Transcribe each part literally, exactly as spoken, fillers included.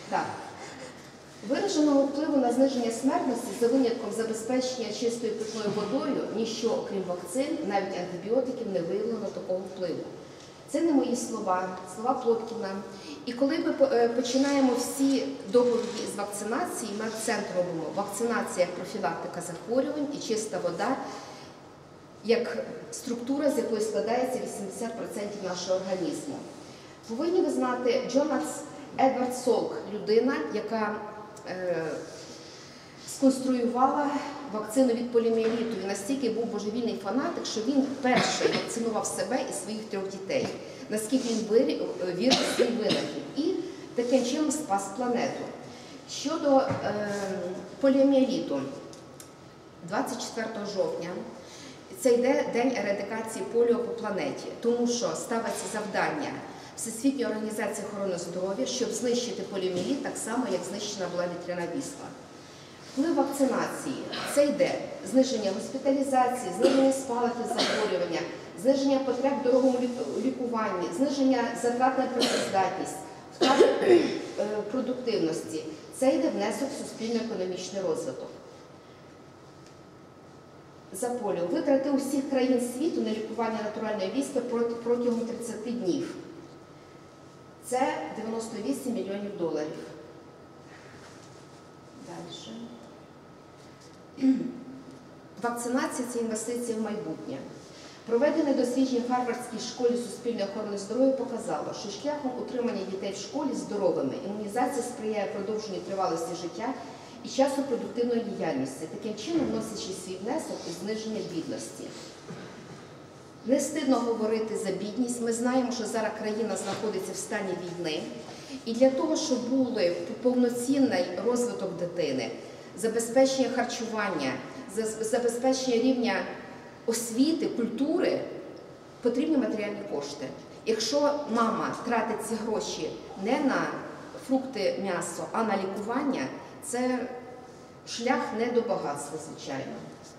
Так. Вираженого впливу на зниження смертності за винятком забезпечення чистою питною водою, ніщо, окрім вакцин, навіть антибіотиків, не виявлено такого впливу. Це не мої слова, слова Плоткіна. І коли ми починаємо всі доповіді з вакцинації, ми акцент робимо вакцинація як профілактика захворювань і чиста вода як структура, з якої складається вісімдесят відсотків нашого організму. Повинні ви знати, Джонас Едвард Солк, людина, яка е, сконструювала вакцину від поліомієліту. Він настільки був божевільний фанатик, що він перший вакцинував себе і своїх трьох дітей. Наскільки він вірив в свій винахід. І таким чином спас планету. Щодо е, поліомієліту, двадцять четвертого жовтня, це йде День ерадикації поліо по планеті, тому що ставиться завдання Всесвітньої організації охорони здоров'я, щоб знищити поліомієліт так само, як знищена була вітряна віспа. Вплив вакцинації – це йде зниження госпіталізації, зниження спалахів захворювання, зниження потреб в дорогому лікуванні, зниження затрат на працездатність, втрати продуктивності. Це йде внесок в суспільно-економічний розвиток. За поліо. Витрати усіх країн світу на лікування натуральної віспи протягом тридцяти днів. Це дев'яносто вісім мільйонів доларів. Далі. Вакцинація – це інвестиція в майбутнє. Проведене дослідження в Гарвардській школі суспільної охорони здоров'я показало, що шляхом утримання дітей в школі здоровими імунізація сприяє продовженню тривалості життя і часу продуктивної діяльності, таким чином вносячи свій внесок у зниження бідності. Не стидно говорити за бідність. Ми знаємо, що зараз країна знаходиться в стані війни. І для того, щоб був повноцінний розвиток дитини, забезпечення харчування, забезпечення рівня освіти, культури, потрібні матеріальні кошти. Якщо мама тратить ці гроші не на фрукти, м'ясо, а на лікування, це шлях не до багатства, звичайно.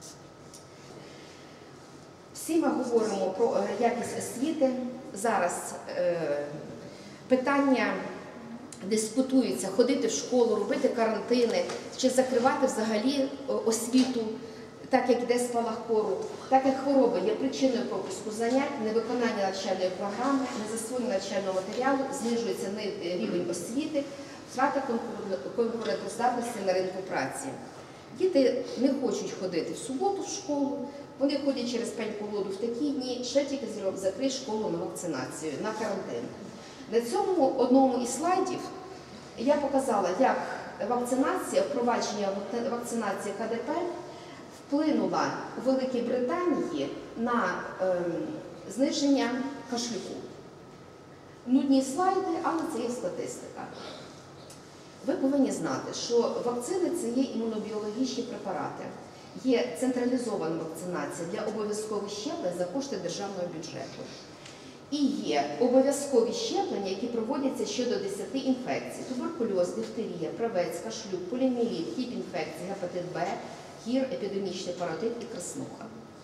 Всі ми говоримо про якість освіти. Зараз е, питання дискутується, ходити в школу, робити карантини, чи закривати взагалі освіту, так як йде спалах кору, так як хвороби є причиною пропуску занять, невиконання навчальної програми, незасвоєння навчального матеріалу, знижується рівень освіти, втрата конкурентоздатності на ринку праці. Діти не хочуть ходити в суботу в школу, вони ходять через пень-колоду в такі дні, ще тільки закрий школу на вакцинацію, на карантин. На цьому одному із слайдів я показала, як вакцинація, впровадження вакцинації ка де пе вплинула у Великій Британії на е, зниження кашлюку. Нудні слайди, але це є статистика. Ви повинні знати, що вакцини – це є імунобіологічні препарати. Є централізована вакцинація для обов'язкових щеплень за кошти державного бюджету. І є обов'язкові щеплення, які проводяться щодо десяти інфекцій: туберкульоз, дифтерія, правець, кашлюк, поліомієліт, хіп-інфекції, гепатит Б, кір, епідемічний паротит і краснуха.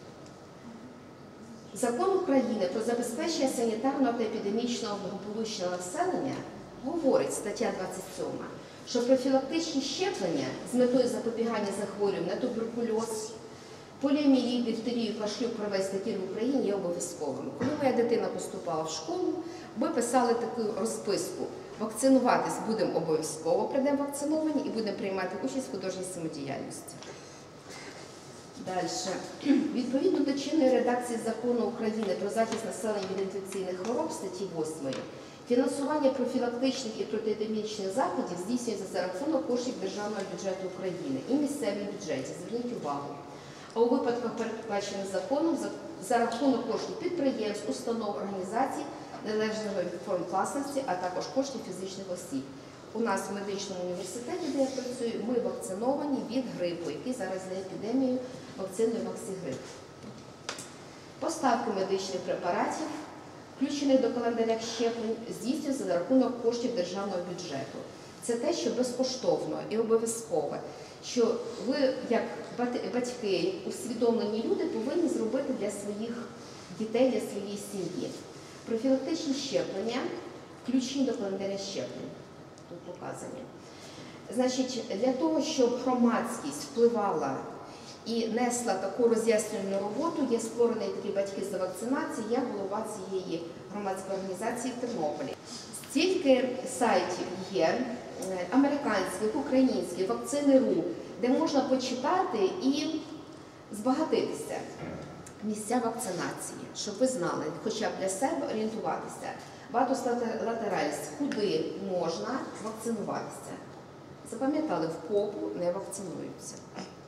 Закон України про забезпечення санітарного та епідемічного благополуччя населення говорить, стаття двадцять сьома, що профілактичні щеплення з метою запобігання захворювань на туберкульоз, поліомієліт, дифтерію, кашлюк, правець та кір в Україні є обов'язковими. Коли моя дитина поступала в школу, ми писали таку розписку: вакцинуватись будемо обов'язково, прийдемо вакциновані і будемо приймати участь в художній самодіяльності. Далі. Відповідно до чинної редакції Закону України про захист населення від інфекційних хвороб, статті восьмої, фінансування профілактичних і протиепідемічних заходів здійснюється за рахунок коштів Державного бюджету України і місцевих бюджетів. Зверніть увагу. А у випадках, передбачених законом, за рахунок коштів підприємств, установ, організацій, належної форм власності, а також коштів фізичних осіб. У нас в медичному університеті, де я працюю, ми вакциновані від грипу, який зараз є епідемією, вакциною Максигрип. Поставки медичних препаратів, включених до календаря щеплень, здійснюються за рахунок коштів державного бюджету. Це те, що безкоштовно і обов'язково, що ви, як батьки, як усвідомлені люди, повинні зробити для своїх дітей, для своєї сім'ї. Профілактичні щеплення включені до календаря щеплень. тут показані. Значить, для того, щоб громадськість впливала і несла таку роз'яснювальну роботу, є створений такий батьки за вакцинації, я голова цієї громадської організації в Тернополі. Стільки сайтів є, американських, українських, вакцини.ру, де можна почитати і збагатитися. Місця вакцинації, щоб ви знали, хоча б для себе орієнтуватися. Ватус латераліс, куди можна вакцинуватися. Запам'ятали, в попу не вакцинуються.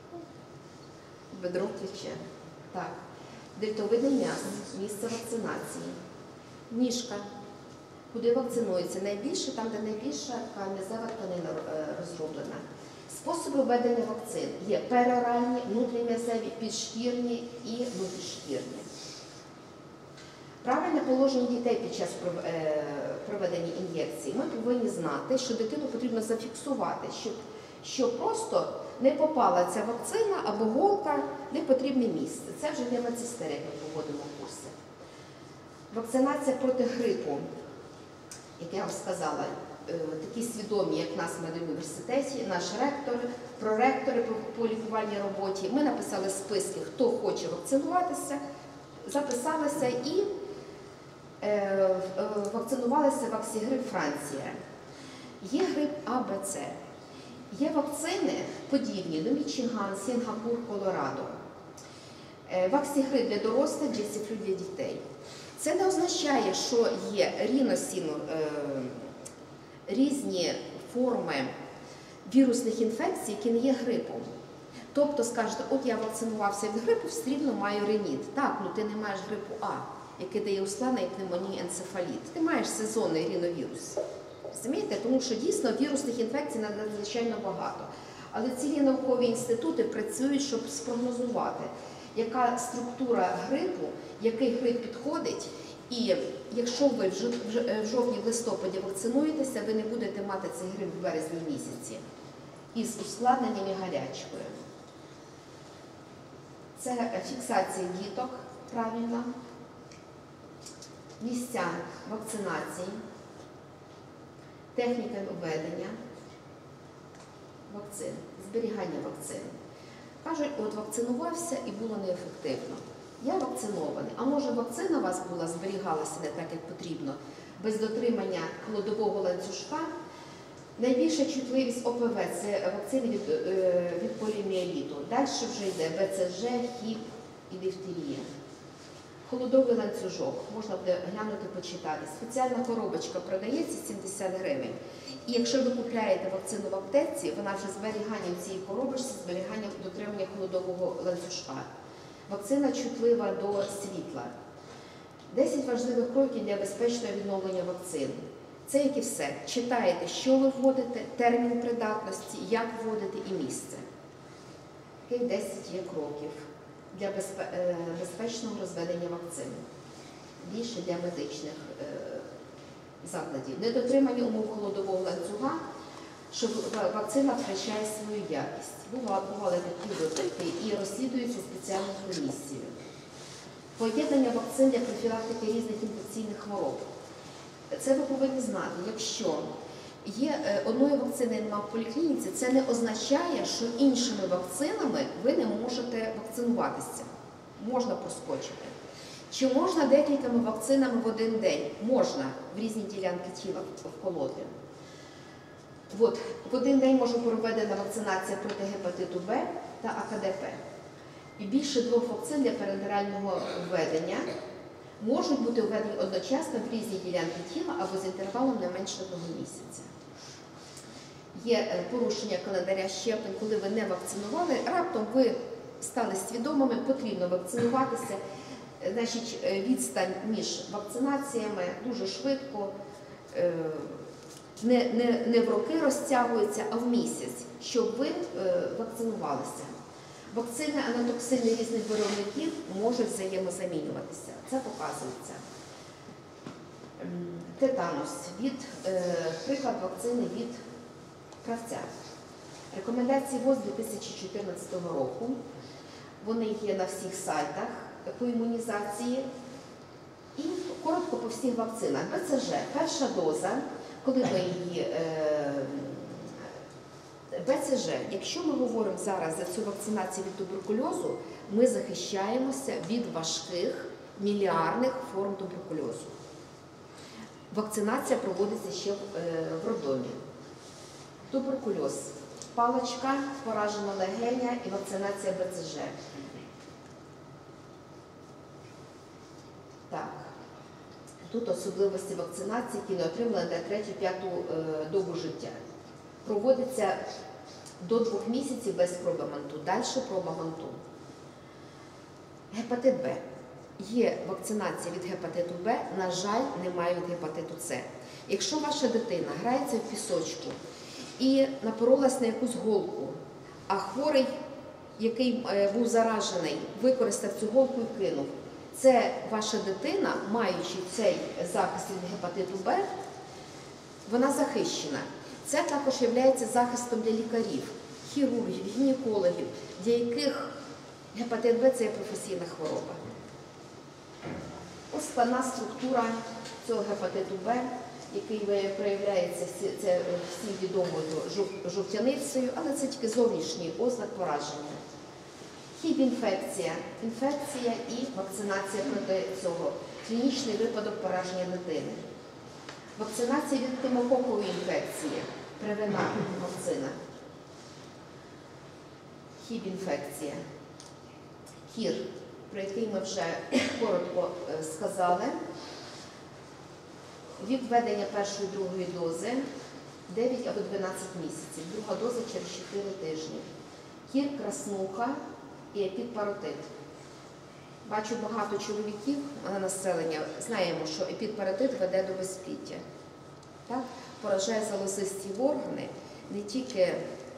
Бедро, плече. Так. Дельтовидне м'ясо, місце вакцинації. Ніжка, куди вакцинуються. Найбільше, там, де найбільша м'язева тканина розроблена. Способи введення вакцин є пероральні, внутрім'язеві, підшкірні і внутрішкірні. Правильне положення дітей під час проведення ін'єкції ми повинні знати, що дитину потрібно зафіксувати, щоб, щоб просто не попала ця вакцина або голка в непотрібне місце. Це вже не медсестер, як ми поводимо курси. Вакцинація проти грипу, як я вам сказала, такі свідомі, як нас в медуніверситеті, наш ректор, проректори по лікувальній роботі. Ми написали списки, хто хоче вакцинуватися, записалися і е, вакцинувалися ваксігрип Франція. Є грип А, Б, С. Є вакцини подібні до Мічиган, Сінгапур, Колорадо. Е, ваксігрип для дорослих, джесіфлю для дітей. Це не означає, що є ріносіну, е, різні форми вірусних інфекцій, які не є грипом. Тобто, скажете, от я вакцинувався від грипу, все рівно маю риніт. Так, ну ти не маєш грипу А, який дає ускладнення і пневмонії, енцефаліт. Ти маєш сезонний ріновірус. Розумієте? Тому що дійсно вірусних інфекцій надзвичайно багато. Але цілі наукові інститути працюють, щоб спрогнозувати, яка структура грипу, який грип підходить. І якщо ви в жовтні, в листопаді вакцинуєтеся, ви не будете мати цей грип в березні місяці із ускладненням і гарячкою. Це фіксація діток правильно, місця вакцинації, техніка введення вакцин, зберігання вакцин. Кажуть, от вакцинувався і було неефективно. Я вакцинований, а може вакцина у вас була, зберігалася не так, як потрібно, без дотримання холодового ланцюжка. Найбільша чутливість О П В – це вакцини від, від поліомієліту. Далі вже йде Б Ц Ж, хіп і дифтерія. Холодовий ланцюжок, можна буде глянути, почитати. Спеціальна коробочка продається сімдесят гривень. І якщо ви купляєте вакцину в аптеці, вона вже зберіганням цієї коробочки, зберіганням дотримання холодового ланцюжка. Вакцина чутлива до світла. десять важливих кроків для безпечного відновлення вакцин. Це як і все. Читаєте, що ви вводите, термін придатності, як вводите і місце. Таких десять є кроків для безпечного розведення вакцин. Більше для медичних закладів. Недотримання умов холодового ланцюга, що вакцина втрачає свою якість. Бували такі випадки і розслідуються спеціальною комісією. Поєднання вакцин для профілактики різних інфекційних хвороб. Це ви повинні знати, якщо є одної вакцини немає в поліклініці, це не означає, що іншими вакцинами ви не можете вакцинуватися. Можна проскочити. Чи можна декількома вакцинами в один день? Можна в різні ділянки тіла вколоти. От, в один день може проведена вакцинація проти гепатиту Б та А К Д П. І більше двох вакцин для перинатального введення можуть бути введені одночасно в різні ділянки тіла або з інтервалом не менше одного місяця. Є порушення календаря щеплень, коли ви не вакцинували, раптом ви стали свідомими, потрібно вакцинуватися. Значить, відстань між вакцинаціями дуже швидко, не, не, не в роки розтягується, а в місяць, щоб ви вакцинувалися. Вакцини анатоксини різних виробників можуть взаємозамінюватися. Це показується. Тетанус. Від, приклад вакцини від кравця. Рекомендації ВОЗ дві тисячі чотирнадцятого року. Вони є на всіх сайтах по імунізації. І коротко по всіх вакцинах. Б Ц Ж. Перша доза, коли ми її е, ПЦЖ. Якщо ми говоримо зараз за цю вакцинацію від туберкульозу, ми захищаємося від важких міліарних форм туберкульозу. Вакцинація проводиться ще в, е, в роддомі. Туберкульоз. Паличка, поражена легеня і вакцинація БЦЖ. Так. Тут особливості вакцинації, які не отримали на третю-п'яту е, добу життя. Проводиться до двох місяців без проби МАНТу. Далі проба МАНТу. Гепатит Б. Є вакцинація від гепатиту Б, на жаль, немає від гепатиту С. Якщо ваша дитина грається в пісочку і напоролась на якусь голку, а хворий, який був заражений, використав цю голку і кинув, це ваша дитина, маючи цей захист від гепатиту Б, вона захищена. Це також є захистом для лікарів, хірургів, гінекологів, для яких гепатит Б – це є професійна хвороба. Ось складна структура цього гепатиту Б, який проявляється це всім відомою жовтяницею, але це тільки зовнішній ознак пораження. Хіб-інфекція, інфекція і вакцинація проти цього. Клінічний випадок пораження дитини. Вакцинація від пневмококової інфекції, первинна вакцина. Хіб-інфекція. Кір, про який ми вже коротко сказали. Вік введення першої і другої дози дев'ять або дванадцять місяців, друга доза через чотири тижні. Кір, краснуха і епідпаротит. Бачу багато чоловіків на населення, знаємо, що епідпаротит веде до безпліддя. Так? Поражає залозисті органи, не тільки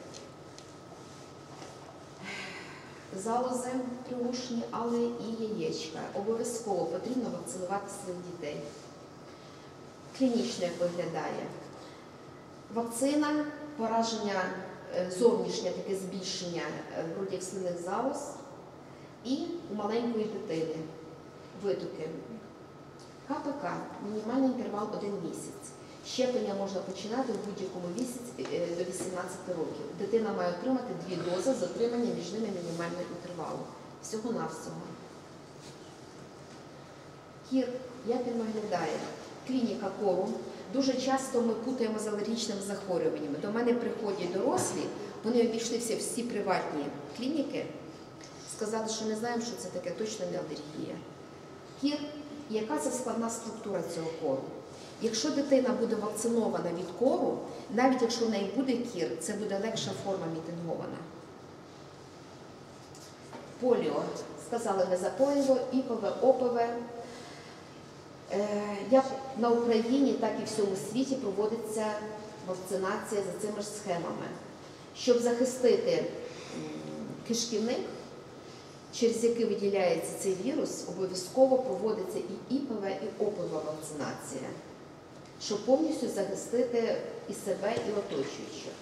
залози трьохушні, але і яєчка. Обов'язково потрібно вакцинувати своїх дітей. Клінічно як виглядає. Вакцина, пораження зовнішнє, таке збільшення грудних слинних залоз і у маленької дитини витоки. КПК – мінімальний інтервал один місяць. Щеплення можна починати в будь-якому віці до вісімнадцяти років. Дитина має отримати дві дози з отриманням між ними мінімального інтервалу. Всього-навсього. Кір, як він виглядає? Клініка кору. Дуже часто ми путаємо з алергічними захворюваннями. До мене приходять дорослі, вони обійшлися всі приватні клініки, сказали, що не знаємо, що це таке, точно не алергія. Кір, яка це складна структура цього кору? Якщо дитина буде вакцинована від кору, навіть якщо в неї буде кір, це буде легша форма мітингована. Поліо. Сказали ми за поліо, ІПВ, ОПВ. Як на Україні, так і в всьому світі проводиться вакцинація за цими ж схемами. Щоб захистити кишківник, через який виділяється цей вірус, обов'язково проводиться і ІПВ, і ОПВ вакцинація, щоб повністю захистити і себе, і оточуючих.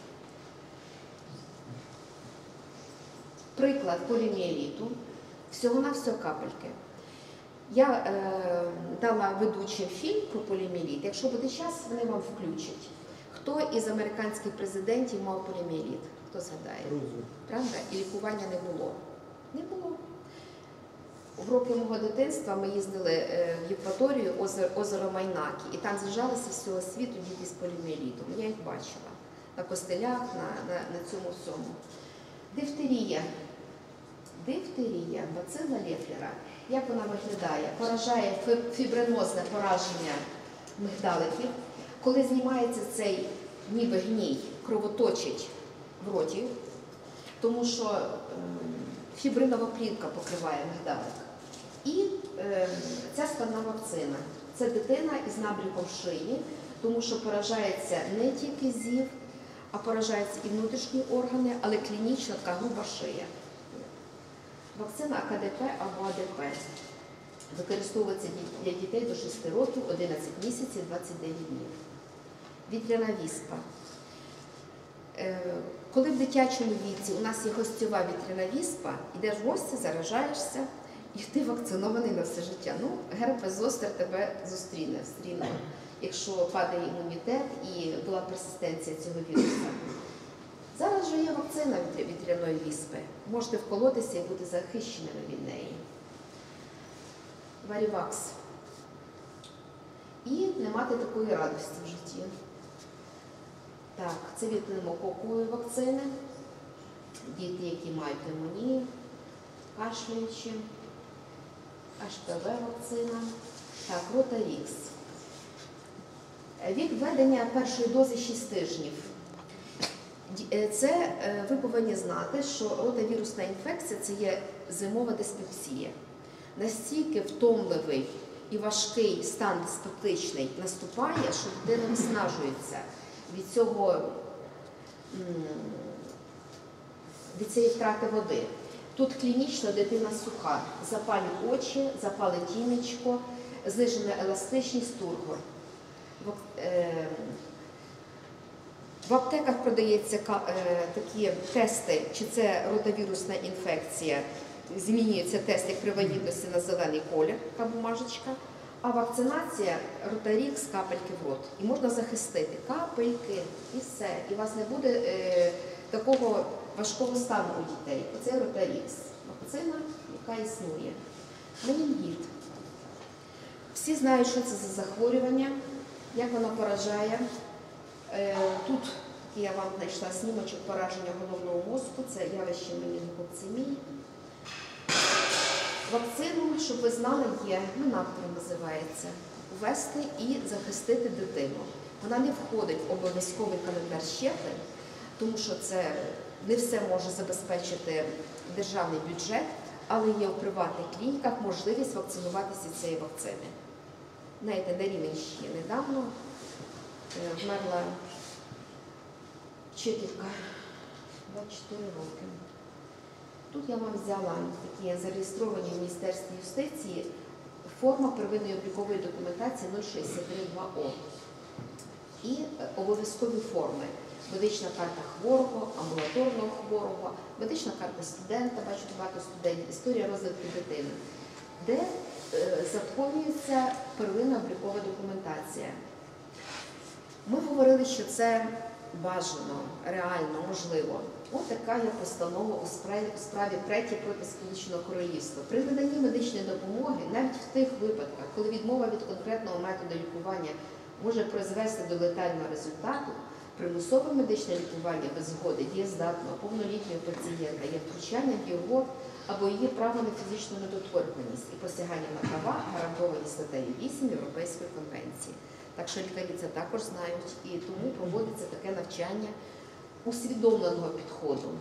Приклад поліомієліту. Всього-навсього капельки. Я е, дала ведучим фільм про поліомієліт. Якщо буде час, вони вам включать. Хто із американських президентів мав поліомієліт? Хто згадає? Правда? І лікування не було. Не було. В роки мого дитинства ми їздили в Євпаторію, озеро, озеро Майнакі, і там з'їжджалися з всього світу діти з поліомієлітом. Я їх бачила на костелях, на, на, на цьому всьому. Дифтерія. Дифтерія, бацила Лефлера. Як вона виглядає? Поражає фібринозне пораження мигдаликів. Коли знімається цей ніби гній, кровоточить в роті, тому що фібринова плівка покриває мигдалик. І е, ця складна вакцина. Це дитина із набряком шиї, тому що поражається не тільки зів, а поражаються і внутрішні органи, але клінічно така груба шия. Вакцина АКДП або АДП використовується для дітей до шести років, одинадцять місяців, двадцять дев'ять днів. Вітряна віспа. Коли в дитячому віці у нас є гостьова вітряна віспа, йдеш в гості, заражаєшся, і ти вакцинований на все життя. Ну, герпес зостер тебе зустріне, встріне, якщо падає імунітет і була персистенція цього вірусу. Зараз же є є вакцина від вітряної віспи. Можете вколотися і бути захищеними від неї. Варівакс. І не мати такої радості в житті. Так, це від пневмококової вакцини. Діти, які мають пневмонію, кашляючі. аш пе ве вакцина. Так, Ротарікс. Вік введення першої дози шість тижнів. Це ви повинні знати, що ротавірусна інфекція – це є зимова диспепсія. Настільки втомливий і важкий стан диспептичний наступає, що дитина виснажується від цього, від цієї втрати води. Тут клінічно дитина суха, запалі очі, запали тімечко, знижена еластичність, тургор. В аптеках продаються такі тести, чи це ротавірусна інфекція. Змінюється тест, як при вагітності, на зелений колір, така бумажечка. А вакцинація – Ротарікс, капельки в рот. І можна захистити капельки і все. І у вас не буде е, такого важкого стану у дітей. Оце Ротарікс. Вакцина, яка існує. Менінгіт. Всі знають, що це за захворювання, як воно поражає. Е, тут я вам знайшла снімочок пораження головного мозку. Це явище менінгококцемії. Вакцину, щоб ви знали, є, Менактор називається, ввести і захистити дитину. Вона не входить в обов'язковий календар щеплень, тому що це не все може забезпечити державний бюджет, але є у приватних клініках можливість вакцинуватися цією вакциною. Знаєте, на Рівненщині недавно вмерла вчителька, двадцять чотири роки. Тут я вам взяла такі зареєстровані в Міністерстві юстиції форма первинної облікової документації нуль шістдесят три два о і обов'язкові форми. Медична карта хворого, амбулаторного хворого, медична карта студента, бачу багато студентів, історія розвитку дитини, де е, заповнюється первинна облікова документація. Ми говорили, що це бажано, реально, можливо. Ось така є постанова у справі, у справі Претті проти Сполученого Королівства. При наданні медичної допомоги, навіть в тих випадках, коли відмова від конкретного методу лікування може призвести до летального результату, примусове медичне лікування без згоди дієздатного повнолітнього пацієнта є втручанням в його або її право на фізичну недоторканність і посягання на права, гарантовані статтею вісім Європейської конвенції. Так що лікарі це також знають, і тому проводиться таке навчання усвідомленого підходу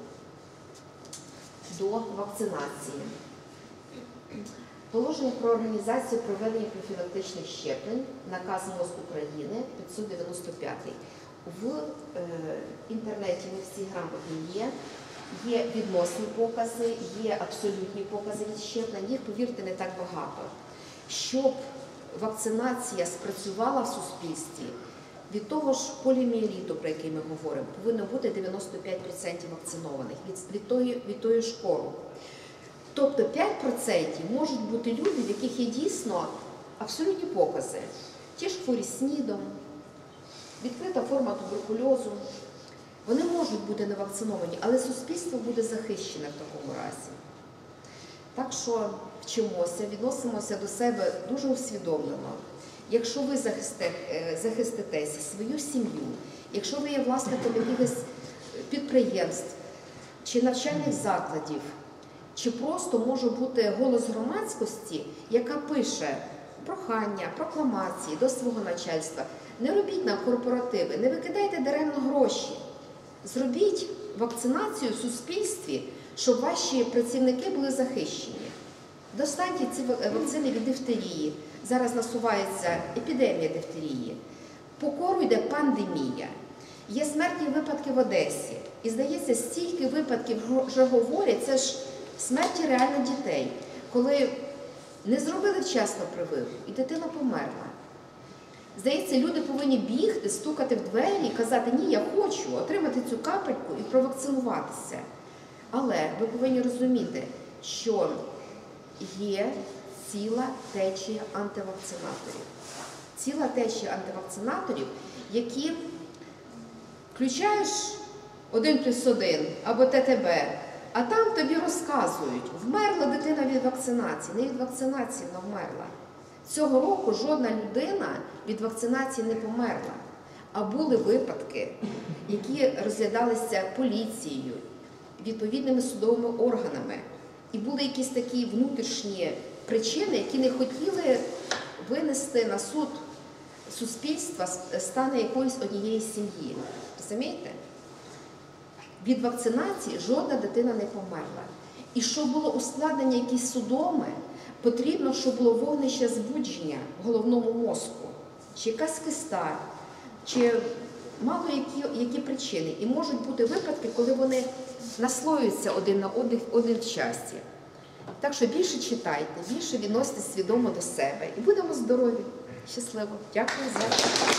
до вакцинації. Положення про організацію проведення профілактичних щеплень, наказ МОЗ України п'ятсот дев'яносто п'ятий. В е, інтернеті не всі грамотні є. Є відносні покази, є абсолютні покази від щеплень, їх, повірте, не так багато. Щоб вакцинація спрацювала в суспільстві, від того ж поліомієліту, про який ми говоримо, повинно бути дев'яносто п'ять відсотків вакцинованих від, від, тої, від тої ж кору. Тобто п'ять відсотків можуть бути люди, в яких є дійсно абсолютні покази. Ті ж хворі СНІДом, відкрита форма туберкульозу. Вони можуть бути не вакциновані, але суспільство буде захищене в такому разі. Так що вчимося, відносимося до себе дуже усвідомлено. Якщо ви захистите, захиститеся свою сім'ю, якщо ви є власником якихось підприємств чи навчальних закладів, чи просто може бути голос громадськості, яка пише прохання, прокламації до свого начальства, не робіть нам корпоративи, не викидайте даремно гроші. Зробіть вакцинацію в суспільстві, щоб ваші працівники були захищені. Достаньте ці вакцини від дифтерії. Зараз насувається епідемія дифтерії. По кору йде пандемія. Є смертні випадки в Одесі. І, здається, стільки випадків вже говорять, це ж смерті реально дітей. Коли не зробили вчасно прививку, і дитина померла. Здається, люди повинні бігти, стукати в двері і казати, ні, я хочу отримати цю капельку і провакцинуватися. Але ви повинні розуміти, що є ціла течія антивакцинаторів. Ціла течія антивакцинаторів, які включаєш один плюс один або Т Т Б, а там тобі розказують, вмерла дитина від вакцинації. Не від вакцинації вона вмерла. Цього року жодна людина від вакцинації не померла. А були випадки, які розглядалися поліцією, відповідними судовими органами. І були якісь такі внутрішні причини, які не хотіли винести на суд суспільства стане якоїсь однієї сім'ї. Розумієте? Від вакцинації жодна дитина не померла. І щоб було ускладнення якісь судоме, потрібно, щоб було вогнище збудження в головному мозку, чи якась киста, чи мало які, які причини. І можуть бути випадки, коли вони наслоюються один на один, один в часі. Так що більше читайте, більше відносите свідомо до себе. І будемо здорові, щасливо. Дякую за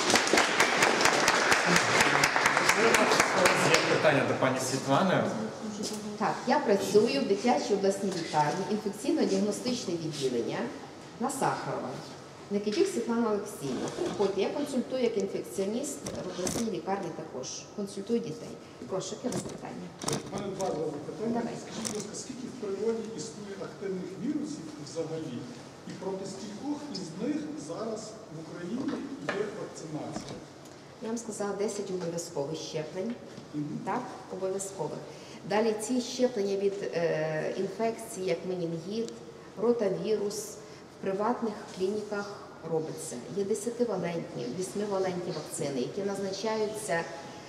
Є питання до пані Світлани. Так, я працюю в дитячій обласній лікарні, інфекційно-діагностичне відділення на Сахарова. Никитюк Світлана Олексіївна. Приходьте, я консультую як інфекціоніст в обласній лікарні також. Консультую дітей. Прошу, яке у вас питання? У мене два питання. Давай. Скажіть, будь ласка, скільки в природі існує активних вірусів взагалі? І проти скількох із них зараз в Україні є вакцинація? Я вам сказала десять обов'язкових щеплень. Мгм. Так, обов'язкових. Далі ці щеплення від е, інфекцій, як менінгіт, ротавірус, в приватних клініках робиться. Є десятивалентні, восьмивалентні вакцини, які назначаються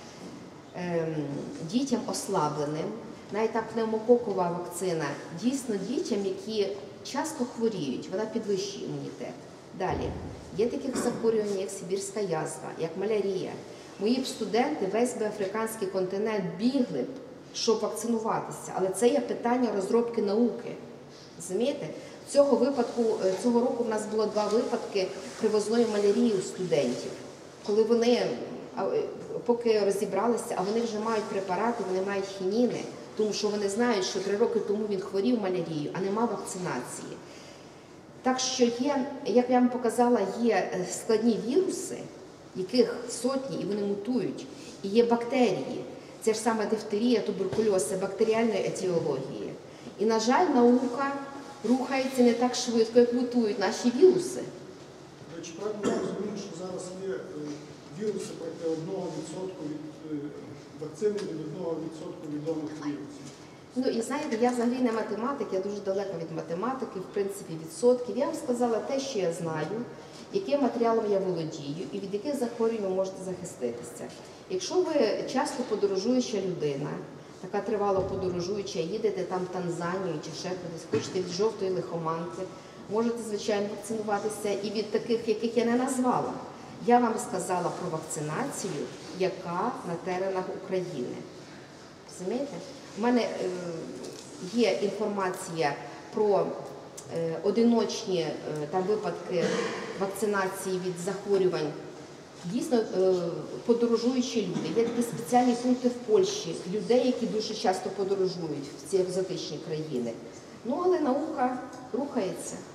е, дітям ослабленим. Навіть та пневмококова вакцина дійсно дітям, які часто хворіють, вона підвищує імунітет. Далі, є таких захворювань, як сибірська язва, як малярія. Мої б студенти весь би африканський континент бігли б, щоб вакцинуватися. Але це є питання розробки науки. Розумієте? Цього випадку, цього року в нас було два випадки привозної малярії у студентів. Коли вони, поки розібралися, а вони вже мають препарати, вони мають хініни, тому що вони знають, що три роки тому він хворів малярією, а нема вакцинації. Так що є, як я вам показала, є складні віруси, яких сотні, і вони мутують. І є бактерії. Це ж саме дифтерія, туберкульоз, це бактеріальної етіології. І, на жаль, наука рухається не так швидко, як мутують наші віруси. До речі, правильно я розумію, що зараз є е, віруси проти одного відсотка від е, вакцини від одного відсотка відомих вірусів? Ну, і знаєте, я взагалі не математик, я дуже далека від математики, в принципі, відсотків. Я вам сказала те, що я знаю, яким матеріалом я володію і від яких захворювань ви можете захиститися. Якщо ви часто подорожуюча людина, така тривало подорожуюча, їдете там в Танзанію чи ще кудись, хочете від жовтої лихоманки, можете, звичайно, вакцинуватися і від таких, яких я не назвала. Я вам сказала про вакцинацію, яка на теренах України. Розумієте? У мене е, є інформація про е, одиночні е, там випадки вакцинації від захворювань. Дійсно, е, подорожуючі люди. Є такі спеціальні пункти в Польщі, людей, які дуже часто подорожують в ці екзотичні країни. Ну, але наука рухається.